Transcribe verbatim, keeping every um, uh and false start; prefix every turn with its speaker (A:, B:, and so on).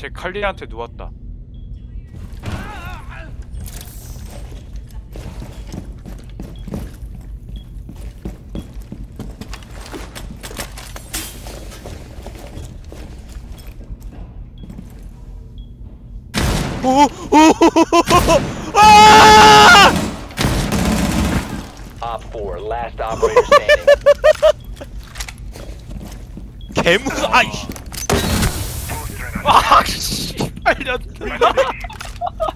A: 제 칼리한테 누웠다.
B: 오! 오! 아!
C: Op four, last operator standing.
B: 개무 아이씨.
A: 아, 씨, 팔렸다.